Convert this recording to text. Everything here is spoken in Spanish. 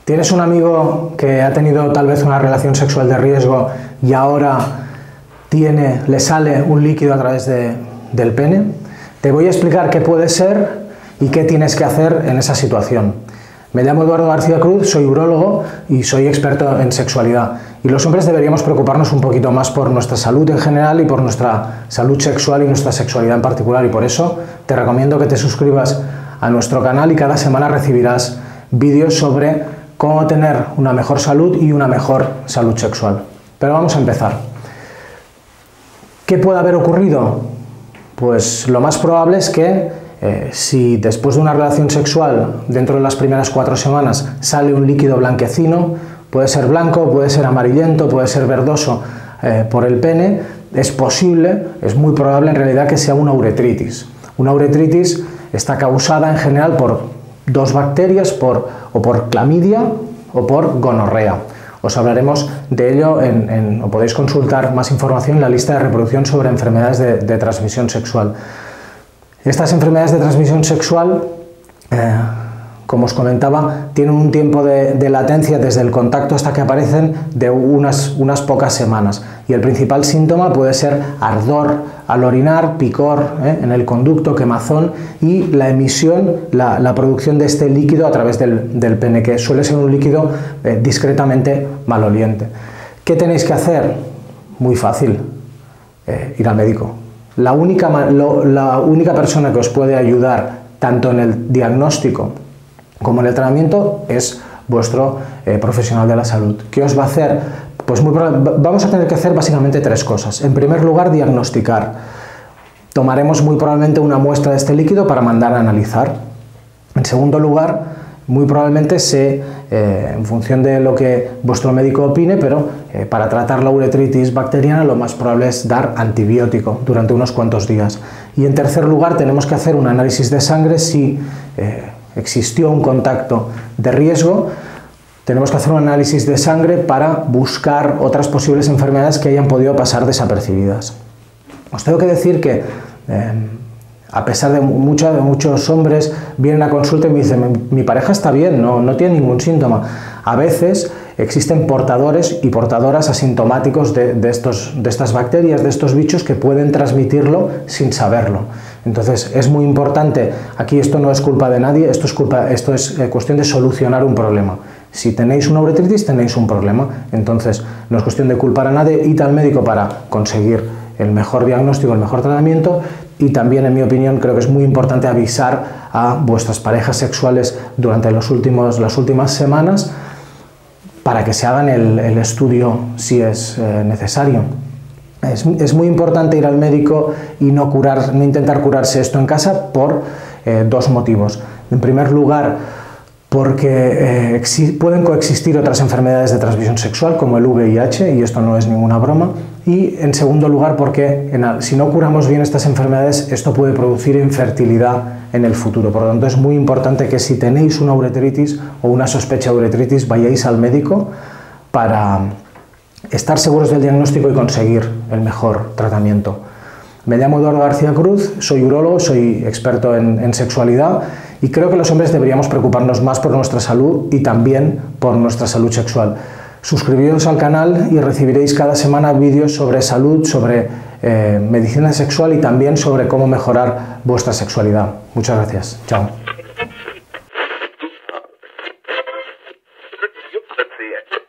¿Tienes un amigo que ha tenido tal vez una relación sexual de riesgo y ahora le sale un líquido a través del pene? Te voy a explicar qué puede ser y qué tienes que hacer en esa situación. Me llamo Eduardo García Cruz, soy urólogo y soy experto en sexualidad. Y los hombres deberíamos preocuparnos un poquito más por nuestra salud en general y por nuestra salud sexual y nuestra sexualidad en particular. Y por eso te recomiendo que te suscribas a nuestro canal y cada semana recibirás vídeos sobre cómo tener una mejor salud y una mejor salud sexual. Pero vamos a empezar. ¿Qué puede haber ocurrido? Pues lo más probable es que si después de una relación sexual, dentro de las primeras 4 semanas, sale un líquido blanquecino, puede ser blanco, puede ser amarillento, puede ser verdoso por el pene, es posible, es muy probable en realidad que sea una uretritis. Una uretritis está causada en general por 2 bacterias, o por clamidia o por gonorrea. Os hablaremos de ello o podéis consultar más información en la lista de reproducción sobre enfermedades de transmisión sexual. Estas enfermedades de transmisión sexual, como os comentaba, tienen un tiempo de latencia desde el contacto hasta que aparecen de unas pocas semanas. Y el principal síntoma puede ser ardor al orinar, picor en el conducto, quemazón y la emisión, la producción de este líquido a través del pene, que suele ser un líquido discretamente maloliente. ¿Qué tenéis que hacer? Muy fácil, ir al médico. La única persona que os puede ayudar tanto en el diagnóstico como en el tratamiento es vuestro profesional de la salud. ¿Qué os va a hacer? Pues vamos a tener que hacer básicamente 3 cosas. En primer lugar, diagnosticar. Tomaremos muy probablemente una muestra de este líquido para mandar a analizar. En segundo lugar, muy probablemente en función de lo que vuestro médico opine, pero para tratar la uretritis bacteriana lo más probable es dar antibiótico durante unos cuantos días. Y en tercer lugar tenemos que hacer un análisis de sangre si existió un contacto de riesgo. Tenemos que hacer un análisis de sangre para buscar otras posibles enfermedades que hayan podido pasar desapercibidas. Os tengo que decir que a pesar de muchos hombres vienen a consulta y me dicen: mi pareja está bien, no tiene ningún síntoma. A veces existen portadores y portadoras asintomáticos de estas bacterias, de estos bichos, que pueden transmitirlo sin saberlo. Entonces es muy importante, aquí esto no es culpa de nadie, esto es cuestión de solucionar un problema. Si tenéis una uretritis, tenéis un problema. Entonces no es cuestión de culpar a nadie, id al médico para conseguir el mejor diagnóstico, el mejor tratamiento. Y también, en mi opinión, creo que es muy importante avisar a vuestras parejas sexuales durante las últimas semanas para que se hagan el estudio si es necesario. Es muy importante ir al médico y no intentar curarse esto en casa por 2 motivos. En primer lugar, porque pueden coexistir otras enfermedades de transmisión sexual como el VIH, y esto no es ninguna broma. Y en segundo lugar, porque si no curamos bien estas enfermedades, esto puede producir infertilidad en el futuro. Por lo tanto, es muy importante que si tenéis una uretritis o una sospecha de uretritis, vayáis al médico para estar seguros del diagnóstico y conseguir el mejor tratamiento. Me llamo Eduardo García Cruz, soy urólogo, soy experto en sexualidad y creo que los hombres deberíamos preocuparnos más por nuestra salud y también por nuestra salud sexual. Suscribiros al canal y recibiréis cada semana vídeos sobre salud, sobre medicina sexual y también sobre cómo mejorar vuestra sexualidad. Muchas gracias. Chao. Let's see it.